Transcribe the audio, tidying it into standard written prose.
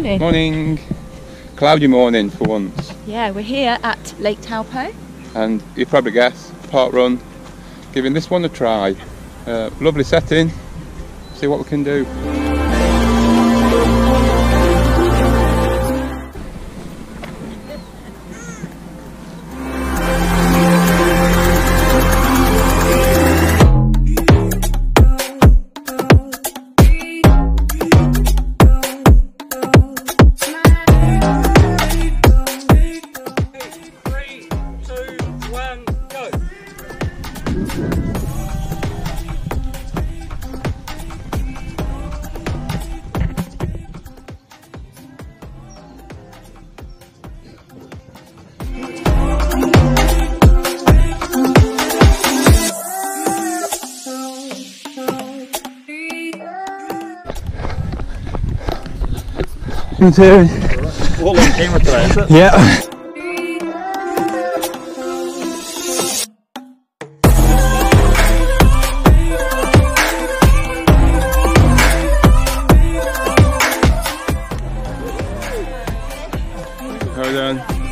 morning. Morning. Cloudy morning for once. Yeah, we're here at Lake Taupo. And you probably guess, Parkrun, giving this one a try. Lovely setting, see what we can do. All on camera today, is it? Yeah. How are we doing?